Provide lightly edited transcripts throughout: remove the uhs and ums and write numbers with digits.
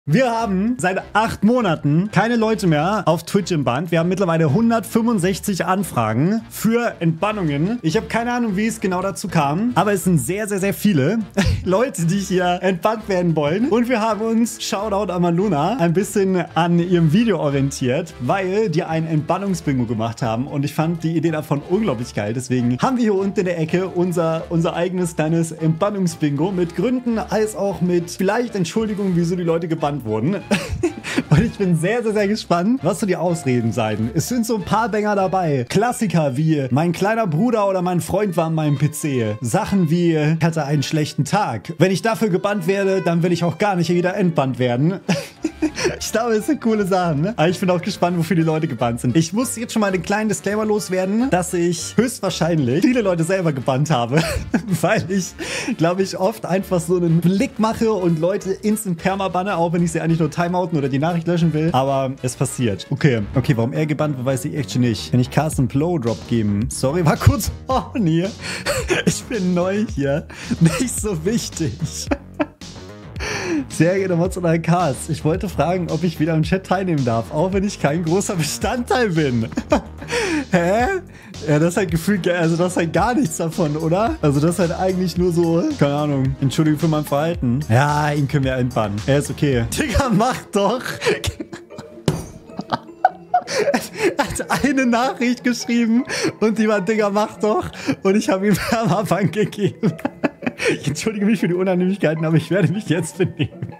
Wir haben seit 8 Monaten keine Leute mehr auf Twitch im Band. Wir haben mittlerweile 165 Anfragen für Entbannungen. Ich habe keine Ahnung, wie es genau dazu kam, aber es sind sehr, sehr, sehr viele Leute, die hier entbannt werden wollen. Und wir haben uns, Shoutout an Maluna, ein bisschen an ihrem Video orientiert, weil die ein Entbannungsbingo gemacht haben. Und ich fand die Idee davon unglaublich geil. Deswegen haben wir hier unten in der Ecke unser eigenes kleines Entbannungsbingo mit Gründen als auch mit vielleicht Entschuldigungen, wieso die Leute gebannt wurden. Und ich bin sehr, sehr, sehr gespannt, was so die Ausreden sein. Es sind so ein paar Banger dabei. Klassiker wie mein kleiner Bruder oder mein Freund war an meinem PC. Sachen wie ich hatte einen schlechten Tag. Wenn ich dafür gebannt werde, dann will ich auch gar nicht wieder entbannt werden. Ich glaube, es sind coole Sachen, ne? Aber ich bin auch gespannt, wofür die Leute gebannt sind. Ich muss jetzt schon mal den kleinen Disclaimer loswerden, dass ich höchstwahrscheinlich viele Leute selber gebannt habe. Weil ich, glaube ich, oft einfach so einen Blick mache und Leute instant permabanne, auch wenn ich sie eigentlich nur timeouten oder die Nachricht löschen will. Aber es passiert. Okay, warum er gebannt wird, weiß ich echt schon nicht. Wenn ich Carsten Blowdrop geben. Sorry, war kurz horny. Ich bin neu hier. Nicht so wichtig. Sehr geehrter Mods und AKs, ich wollte fragen, ob ich wieder im Chat teilnehmen darf, auch wenn ich kein großer Bestandteil bin. Hä? Ja, das ist halt gefühlt, also das ist halt gar nichts davon, oder? Also das ist halt eigentlich nur so, keine Ahnung, Entschuldigung für mein Verhalten. Ja, ihn können wir entbannen. Er ist okay. Digga, mach doch! Er hat eine Nachricht geschrieben und die war, Digga, mach doch. Und ich habe ihm Permaban gegeben. Ich entschuldige mich für die Unannehmlichkeiten, aber ich werde mich jetzt benehmen.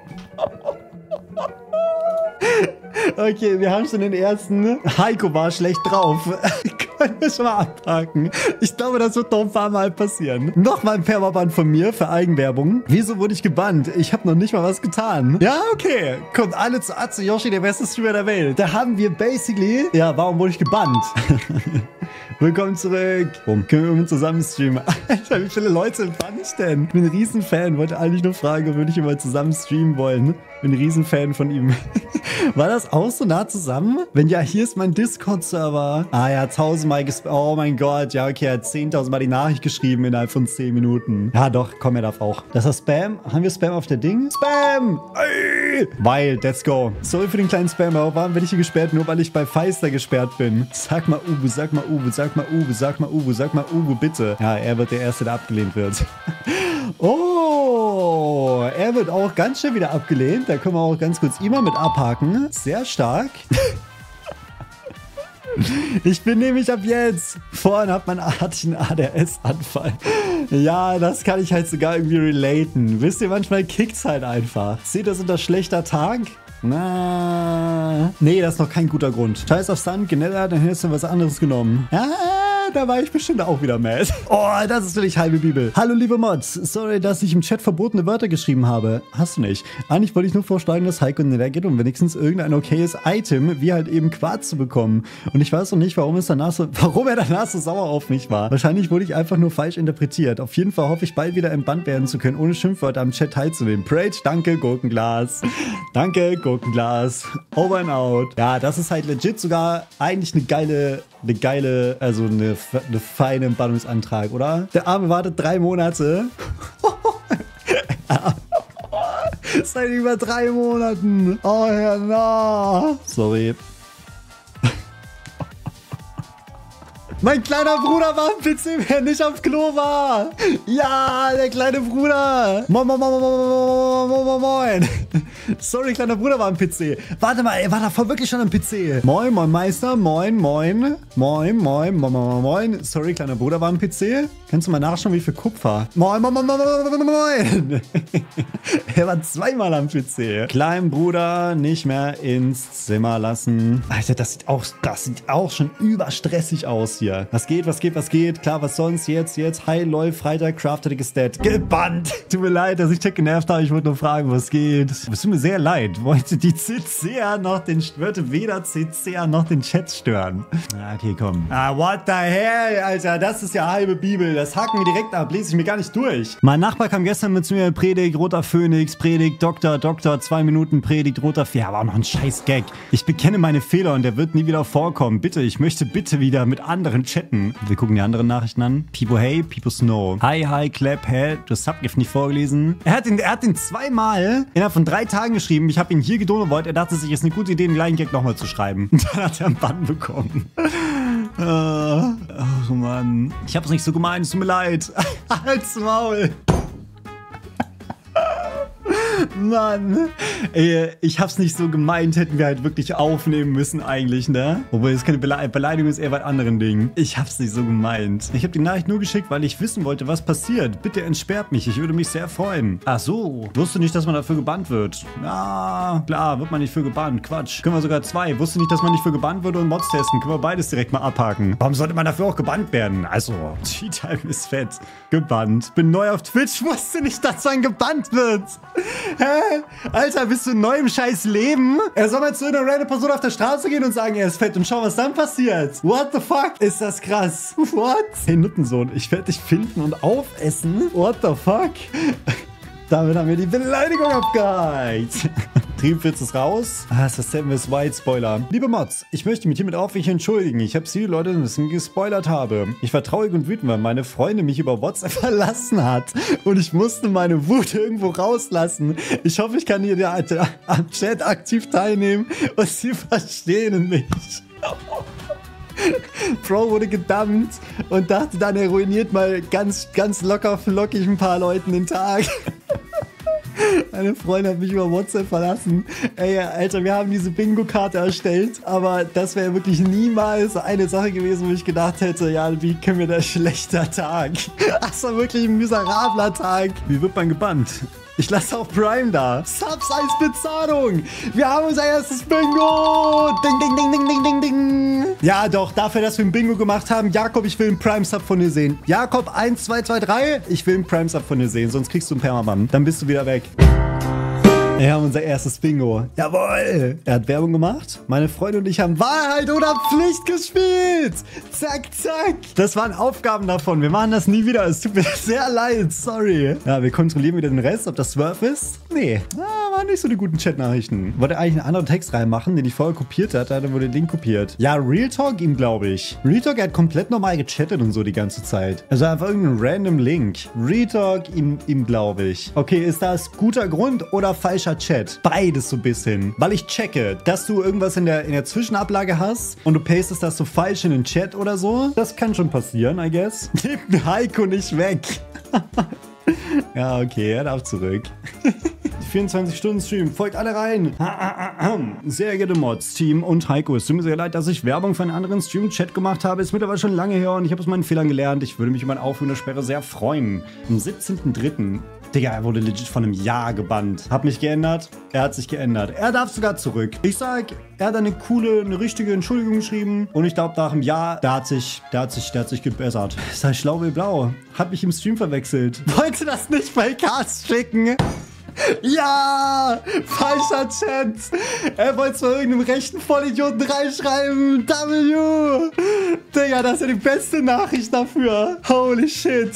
Okay, wir haben schon den ersten. Heiko war schlecht drauf. Können wir schon mal abhaken. Ich glaube, das wird noch ein paar Mal passieren. Nochmal ein Permaban von mir für Eigenwerbung. Wieso wurde ich gebannt? Ich habe noch nicht mal was getan. Ja, okay. Kommt alle zu Atsuyoshi, der beste Streamer der Welt. Da haben wir basically... Ja, warum wurde ich gebannt? Willkommen zurück. Warum können wir irgendwie zusammen streamen? Alter, wie viele Leute bann ich denn? Ich bin ein Riesenfan. Wollte eigentlich nur fragen, ob wir nicht immer zusammen streamen wollen. Bin ein Riesenfan von ihm. War das auch so nah zusammen? Wenn ja, hier ist mein Discord-Server. Ah ja, 1000-mal oh mein Gott. Ja, okay, er hat 10.000 Mal die Nachricht geschrieben innerhalb von 10 Minuten. Ja, doch, komm, er darf auch. Das ist Spam. Haben wir Spam auf der Ding? Spam! Ey! Wild, let's go. Sorry für den kleinen Spam, aber warum werde ich hier gesperrt? Nur weil ich bei Feister gesperrt bin. Sag mal Ubu, sag mal Ubu, sag mal Ubu, sag mal Ubu, sag mal Ubu, bitte. Ja, er wird der Erste, der abgelehnt wird. Oh, er wird auch ganz schön wieder abgelehnt. Da können wir auch ganz kurz immer mit abhaken. Sehr stark. Ich bin nämlich ab jetzt. Vorhin hatte ich einen ADS-Anfall. Ja, das kann ich halt sogar irgendwie relaten. Wisst ihr, manchmal kickt's halt einfach. Seht das unter schlechter Tag? Na, nee, das ist noch kein guter Grund. Scheiß auf Sand, Genella, dann hättest du was anderes genommen. Ja, da war ich bestimmt auch wieder mad. Oh, das ist wirklich halbe Bibel. Hallo, liebe Mods. Sorry, dass ich im Chat verbotene Wörter geschrieben habe. Hast du nicht. Eigentlich wollte ich nur vorschlagen, dass Heiko Nether geht, um wenigstens irgendein okayes Item, wie halt eben Quarz zu bekommen. Und ich weiß noch nicht, warum er danach so sauer auf mich war. Wahrscheinlich wurde ich einfach nur falsch interpretiert. Auf jeden Fall hoffe ich, bald wieder entbannt werden zu können, ohne Schimpfwörter am Chat teilzunehmen. Prage, danke, Gurkenglas. Danke, Gurkenglas. Over and out. Ja, das ist halt legit sogar eigentlich eine geile, also eine feine Entbannungsantrag, oder? Der Arme wartet 3 Monate. Seit über 3 Monaten. Oh, Herr, na. Sorry. Mein kleiner Bruder war am PC, wer nicht auf Klo war. Ja, der kleine Bruder. Moin, moin, moin, moin, moin, moin. Sorry, kleiner Bruder war am PC. Warte mal, er war davor wirklich schon am PC. Moin, moin, Meister. Moin, moin. Moin, moin, moin, moin, moin. Sorry, kleiner Bruder war am PC. Kannst du mal nachschauen, wie viel Kupfer? Moin, moin, moin, moin, moin, moin. Er war 2-mal am PC. Kleinen Bruder nicht mehr ins Zimmer lassen. Alter, das sieht auch schon überstressig aus hier. Was geht, was geht, was geht? Klar, was sonst? Jetzt. Hi, LOL, Freitag, crafted Stat. Gebannt! Tut mir leid, dass ich dich genervt habe. Ich wollte nur fragen, was geht. Es tut mir sehr leid. Wollte die CCer wollte weder CCer noch den Chat stören. Okay, komm. What the hell, Alter. Das ist ja halbe Bibel. Das haken wir direkt ab. Lese ich mir gar nicht durch. Mein Nachbar kam gestern mit zu mir. Predigt, roter Phönix, Predigt, Doktor, 2 Minuten, Predigt, roter Phönix. Ja, aber auch noch ein scheiß Gag. Ich bekenne meine Fehler und der wird nie wieder vorkommen. Bitte, ich möchte bitte wieder mit anderen chatten. Wir gucken die anderen Nachrichten an. Pipo hey, Pipo Snow. Hi, Clap, hä? Du hast Subgift nicht vorgelesen. Er hat den 2-mal innerhalb von 3 Tagen geschrieben, ich habe ihn hier gedownloadet, er dachte sich, ist eine gute Idee, den gleichen Gag nochmal zu schreiben. Und dann hat er einen Bann bekommen. Oh Mann. Ich hab's nicht so gemeint, es tut mir leid. Halt's Maul. Mann. Ey, ich hab's nicht so gemeint, hätten wir halt wirklich aufnehmen müssen eigentlich, ne? Obwohl, das ist keine Beleidigung, ist eher bei anderen Dingen. Ich hab's nicht so gemeint. Ich habe die Nachricht nur geschickt, weil ich wissen wollte, was passiert. Bitte entsperrt mich, ich würde mich sehr freuen. Ach so, wusste nicht, dass man dafür gebannt wird. Ja, klar, wird man nicht für gebannt. Quatsch. Können wir sogar 2. Wusste nicht, dass man nicht für gebannt wird und Mods testen. Können wir beides direkt mal abhaken. Warum sollte man dafür auch gebannt werden? Also, Tea-Time ist fett. Gebannt. Bin neu auf Twitch, wusste nicht, dass man gebannt wird. Hä? Alter, bist du neu im scheiß Leben? Er soll mal zu einer random Person auf der Straße gehen und sagen, er ist fett und schau, was dann passiert. What the fuck? Ist das krass? What? Hey, Nuttensohn, ich werde dich finden und aufessen. What the fuck? Damit haben wir die Beleidigung abgehakt. Triebwitz ist raus. Das ist der Miss White Spoiler. Liebe Mods, ich möchte mich hiermit aufrichtig entschuldigen. Ich habe Sie Leute ein bisschen gespoilert habe. Ich war traurig und wütend, weil meine Freundin mich über WhatsApp verlassen hat. Und ich musste meine Wut irgendwo rauslassen. Ich hoffe, ich kann hier am Chat aktiv teilnehmen und Sie verstehen mich. Bro wurde gedumpt und dachte dann, er ruiniert mal ganz locker flockig ein paar Leuten den Tag. Meine Freundin hat mich über WhatsApp verlassen. Ey, Alter, wir haben diese Bingo-Karte erstellt, aber das wäre wirklich niemals eine Sache gewesen, wo ich gedacht hätte, ja, wie können wir das schlechter Tag? Das war wirklich ein miserabler Tag. Wie wird man gebannt? Ich lasse auch Prime da. Subs als Bezahlung. Wir haben unser erstes Bingo. Ding, ding, ding, ding, ding, ding, ding. Ja, doch, dafür, dass wir ein Bingo gemacht haben. Jakob, ich will einen Prime-Sub von dir sehen. Jakob, 1, 2, 2, 3. Ich will einen Prime-Sub von dir sehen, sonst kriegst du einen Permaban. Dann bist du wieder weg. Wir haben unser erstes Bingo. Jawohl. Er hat Werbung gemacht. Meine Freundin und ich haben Wahrheit oder Pflicht gespielt. Zack, zack. Das waren Aufgaben davon. Wir machen das nie wieder. Es tut mir sehr leid. Sorry. Ja, wir kontrollieren wieder den Rest, ob das Swerve ist. Nee. Waren nicht so die guten Chat-Nachrichten. Wollte eigentlich einen anderen Text reinmachen, den ich vorher kopiert hatte. Dann wurde der Link kopiert. Ja, Real Talk ihm, glaube ich. Real Talk, er hat komplett normal gechattet und so die ganze Zeit. Also einfach irgendein random Link. Real Talk ihm glaube ich. Okay, ist das guter Grund oder falscher Chat? Beides so ein bisschen. Weil ich checke, dass du irgendwas in der Zwischenablage hast und du pastest das so falsch in den Chat oder so. Das kann schon passieren, I guess. Nimm Heiko nicht weg. Ja, okay, er darf zurück. 24-Stunden-Stream. Folgt alle rein. Sehr geehrte Mods, Team und Heiko. Es tut mir sehr leid, dass ich Werbung für einen anderen Stream-Chat gemacht habe. Ist mittlerweile schon lange her und ich habe aus meinen Fehlern gelernt. Ich würde mich über eine Aufhörersperre sehr freuen. Am 17.03. Digga, er wurde legit von einem Jahr gebannt. Hab mich geändert. Er hat sich geändert. Er darf sogar zurück. Ich sag, er hat eine richtige Entschuldigung geschrieben. Und ich glaube, nach einem Jahr, der hat sich gebessert. Sei schlau wie blau. Hat mich im Stream verwechselt. Wollte das nicht bei Cast schicken? Ja! Falscher Chat! Er wollte zwar irgendeinem rechten Vollidioten reinschreiben. W! Digga, das ist ja die beste Nachricht dafür. Holy shit.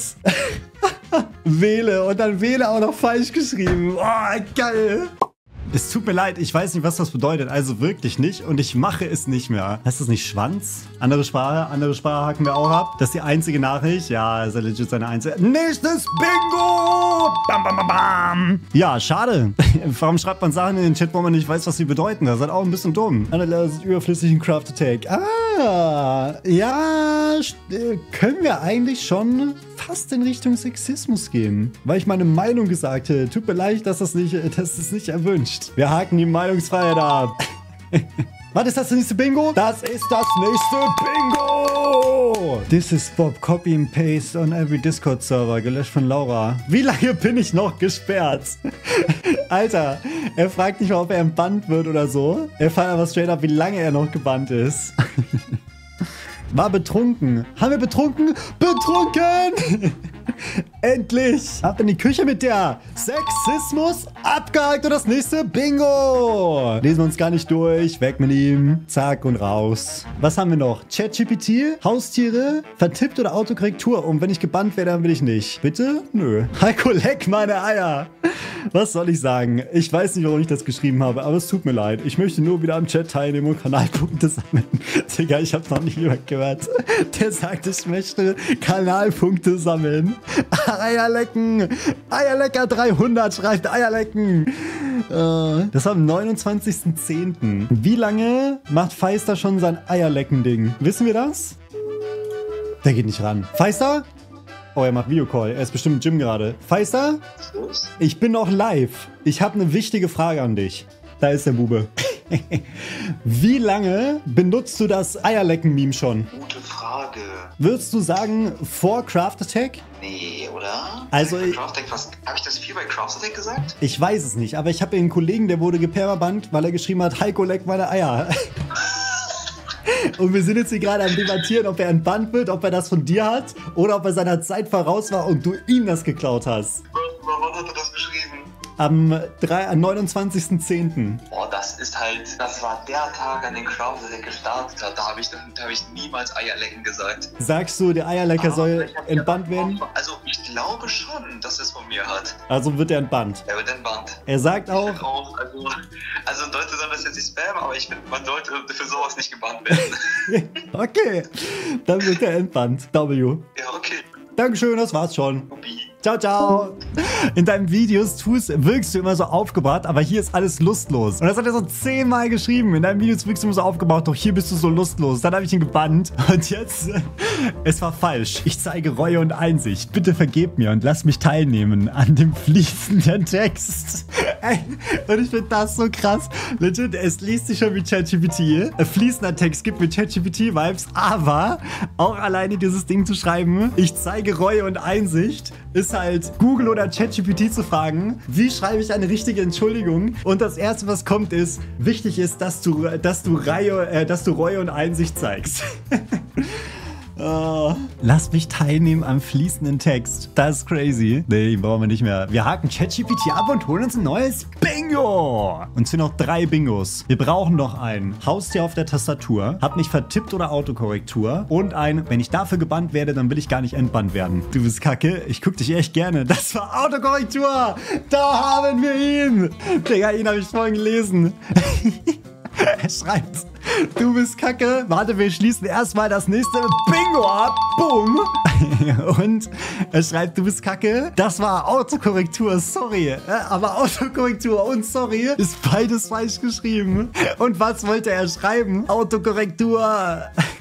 Wähle und dann Wähle auch noch falsch geschrieben. Oh, geil. Es tut mir leid, ich weiß nicht, was das bedeutet. Also wirklich nicht und ich mache es nicht mehr. Heißt das nicht Schwanz? Andere Sprache hacken wir auch ab. Das ist die einzige Nachricht. Ja, ist ja legit seine einzige. Nächstes Bingo! Bam, bam, bam, bam. Ja, schade. Warum schreibt man Sachen in den Chat, wo man nicht weiß, was sie bedeuten? Das ist halt auch ein bisschen dumm. Andere ist überflüssig in Craft Attack. Ah, ja, können wir eigentlich schon fast in Richtung Sexismus gehen. Weil ich meine Meinung gesagt hätte. Tut mir leid, das ist nicht erwünscht. Wir haken die Meinungsfreiheit ab. Was ist das nächste Bingo? Das ist das nächste Bingo! This is Bob. Copy and paste on every Discord-Server. Gelöscht von Laura. Wie lange bin ich noch gesperrt? Alter, er fragt nicht mal, ob er entbannt wird oder so. Er fragt aber straight up, wie lange er noch gebannt ist. War betrunken. Haben wir betrunken? Betrunken! Endlich! Ab in die Küche mit der Sexismus abgehakt und das nächste Bingo! Lesen wir uns gar nicht durch. Weg mit ihm. Zack und raus. Was haben wir noch? ChatGPT, Haustiere, vertippt oder Autokorrektur. Und wenn ich gebannt werde, dann will ich nicht. Bitte? Nö. Heiko, leck meine Eier. Was soll ich sagen? Ich weiß nicht, warum ich das geschrieben habe, aber es tut mir leid. Ich möchte nur wieder am Chat teilnehmen und Kanalpunkte sammeln. Digga, ich habe noch nie jemand gehört, der sagt, ich möchte Kanalpunkte sammeln. Eierlecken. Eierlecker 300 schreibt Eierlecken. Das war am 29.10. Wie lange macht Feister schon sein Eierlecken-Ding? Wissen wir das? Der geht nicht ran. Feister? Oh, er macht Videocall. Er ist bestimmt im Gym gerade. Feister? Ich bin noch live. Ich habe eine wichtige Frage an dich. Da ist der Bube. Wie lange benutzt du das Eierlecken-Meme schon? Gute Frage. Würdest du sagen, vor Craft Attack? Nee, oder? Also, Craft Attack, habe ich das viel bei Craft Attack gesagt? Ich weiß es nicht, aber ich habe einen Kollegen, der wurde gepermabannt, weil er geschrieben hat, Heiko leckt meine Eier. Und wir sind jetzt hier gerade am Debattieren, ob er entbannt wird, ob er das von dir hat oder ob er seiner Zeit voraus war und du ihm das geklaut hast. Wann hat er das geschrieben? Am 29.10. Boah, das war der Tag, an dem Craft Attack gestartet hat. Da hab ich niemals Eierlecken gesagt. Sagst du, der Eierlecker soll entbannt werden? Also, ich glaube schon, dass er es von mir hat. Also wird er entbannt. Er wird entbannt. Er sagt auch... Also Leute sollen das jetzt nicht spammen, aber ich finde, man sollte für sowas nicht gebannt werden. Okay, dann wird er entbannt. W. Ja, okay. Dankeschön, das war's schon. Ciao, ciao. In deinen Videos wirkst du immer so aufgebracht, aber hier ist alles lustlos. Und das hat er so 10-mal geschrieben. In deinen Videos wirkst du immer so aufgebracht, doch hier bist du so lustlos. Dann habe ich ihn gebannt. Und jetzt, es war falsch. Ich zeige Reue und Einsicht. Bitte vergeb mir und lass mich teilnehmen an dem fließenden Text. Und ich finde das so krass. Legit, es liest sich schon wie ChatGPT. Fließender Text gibt mir ChatGPT-Vibes, aber auch alleine dieses Ding zu schreiben, ich zeige Reue und Einsicht, ist halt Google oder ChatGPT zu fragen, wie schreibe ich eine richtige Entschuldigung? Und das erste, was kommt, ist, wichtig ist, dass du Reue und Einsicht zeigst. Oh. Lass mich teilnehmen am fließenden Text. Das ist crazy. Nee, brauchen wir nicht mehr. Wir haken ChatGPT ab und holen uns ein neues Bingo. Und sind noch 3 Bingos. Wir brauchen noch ein Haustier auf der Tastatur, hab mich vertippt oder Autokorrektur und ein, wenn ich dafür gebannt werde, dann will ich gar nicht entbannt werden. Du bist kacke, ich guck dich echt gerne. Das war Autokorrektur. Da haben wir ihn. Digga, ihn habe ich vorhin gelesen. Er schreibt, du bist kacke. Warte, wir schließen erstmal das nächste Bingo ab. Boom. Und er schreibt, du bist kacke. Das war Autokorrektur, sorry. Aber Autokorrektur und sorry ist beides falsch geschrieben. Und was wollte er schreiben? Autokorrektur.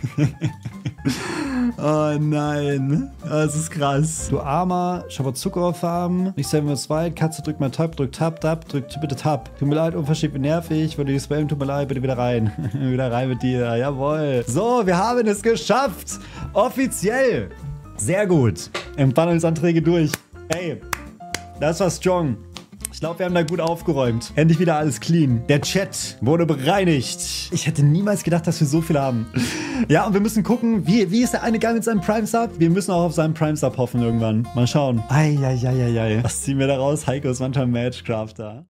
Oh nein. Das ist krass. Du armer, ich habe Zucker aufhaben. Ich sage mir 2, Katze drückt mal Tab, drückt Tab, drückt bitte Tab. Tut mir leid, unverschämt nervig. Wenn du spammen, tut mir leid, bitte wieder rein. Wieder rein mit dir. Jawohl. So, wir haben es geschafft. Offiziell. Sehr gut. Entbannungsanträge durch. Ey, das war strong. Ich glaube, wir haben da gut aufgeräumt. Endlich wieder alles clean. Der Chat wurde bereinigt. Ich hätte niemals gedacht, dass wir so viel haben. Ja, und wir müssen gucken, wie ist der eine Guy mit seinem Prime-Sub? Wir müssen auch auf seinen Prime-Sub hoffen irgendwann. Mal schauen. Eieieiei. Was ziehen wir da raus? Heiko ist manchmal Matchcrafter.